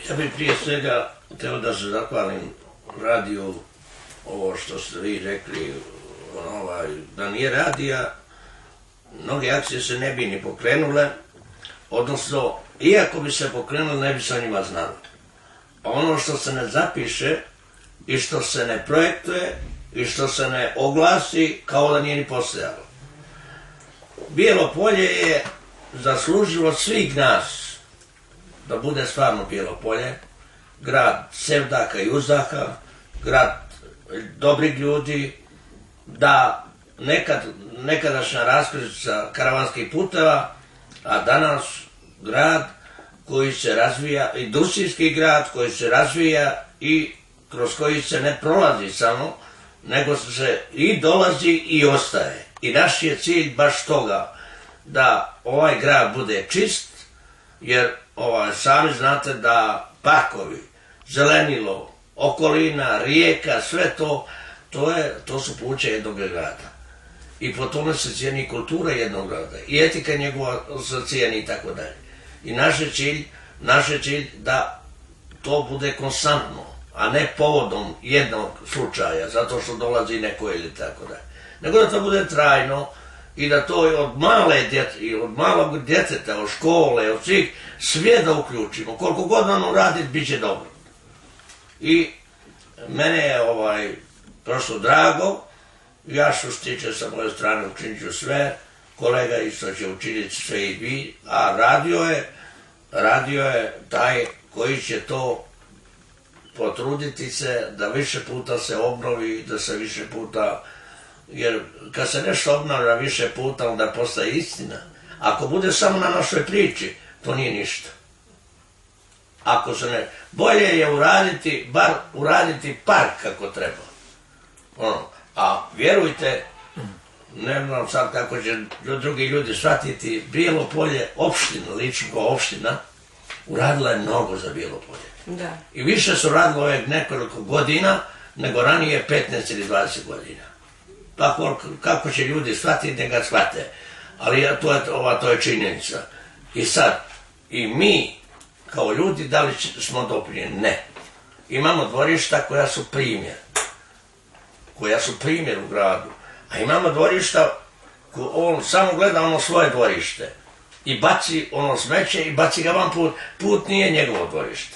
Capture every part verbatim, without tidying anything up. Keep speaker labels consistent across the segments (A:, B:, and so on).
A: Ja bih prije svega htio da se zahvalim radiju, ovo što ste vi rekli, ovaj, da nije radija, mnoge akcije se ne bi ni pokrenule, odnosno, iako bi se pokrenule, ne bi se o njima znalo. A ono što se ne zapiše i što se ne projektuje i što se ne oglasi, kao da nije ni postojalo. Bijelo polje je zaslužilo svih nas da bude stvarno Bijelo polje, grad sevdaka i uzdaha, grad dobrih ljudi, da nekad, nekadašnja raskrsnica karavanskih puteva, a danas grad koji se razvija, industrijski grad koji se razvija i kroz koji se ne prolazi samo, nego se i dolazi i ostaje. I naš je cilj baš toga da ovaj grad bude čist, jer ovaj, sami znate da parkovi, zelenilo, okolina, rijeka, sve to, to, je, to su pluća jednog grada. I po tome se cijeni kultura jednog grada i etika njegova se cijeni i tako dalje. I naš je cilj, naš je cilj da to bude konstantno, a ne povodom jednog slučaja, zato što dolazi neko ili tako dalje. Nego da to bude trajno i da to od male djece, od malog djeteta, od škole, od svih, sve da uključimo. Koliko god ono raditi, bit će dobro. I mene je ovaj, prošlo drago, ja što se tiče sa moje strane učinit ću sve, kolega isto će učiniti sve i vi, a radio je, radio je taj koji će to potruditi se da više puta se obnovi, da se više puta, jer kad se nešto obnavlja više puta, onda postaje istina. Ako bude samo na našoj priči, to nije ništa. Ako se ne, bolje je uraditi, bar uraditi park kako treba. Ono, a vjerujte, ne znam sad kako će drugi ljudi shvatiti, Bijelo polje, opština, Ličko opština, uradila je mnogo za Bijelo polje.
B: Da. I
A: više su radilo ove nekoliko godina, nego ranije petnaest ili dvadeset godina. Pa kako će ljudi shvatiti, ne ga shvate. Ali to je, ova, to je činjenica. I sad, i mi, kao ljudi, da li smo doprinijeli? Ne. Imamo dvorišta koja su primjer. Koja su primjer u gradu. A imamo dvorišta, on samo gleda ono svoje dvorište. I baci ono smeće i baci ga van put. Put nije njegovo dvorište.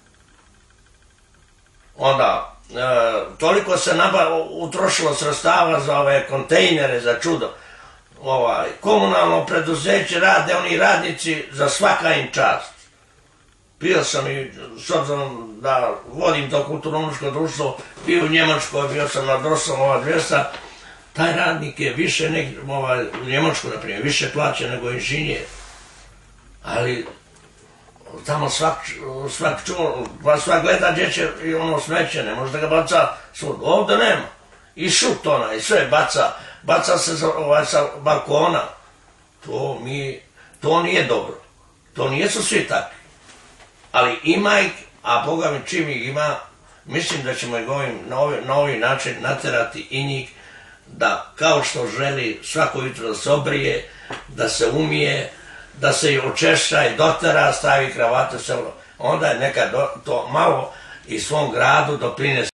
A: Onda, e, toliko se naba, utrošilo sredstava za ove kontejnere, za čudo. Ovaj, komunalno preduzeće rade oni radnici za svaka im čast. Bio sam i, s obzirom da vodim to kulturno-umničko društvo, bio u Njemačkoj, bio sam na Drosom ova dvesta, taj radnik je više, nek, ovaj, u Njemačku, na primjer, više plaća nego inženjer. Ali tamo svak, svak čuo, pa svak gleda gdje će i ono smeće, ne može da ga baca svud. Ovdje nema. I šut ona, i sve baca, baca se ovaj, sa balkona. To, mi, to nije dobro. To nijesu svi takvi. Ali ima ih, a Boga mi čim ih ima, mislim da ćemo ih ovim, na, ovaj, na ovaj način naterati i njih da kao što želi svako jutro da se obrije, da se umije, da se i očeša i dotera, stavi kravatu, sve. Onda je neka do, to malo i svom gradu doprinese.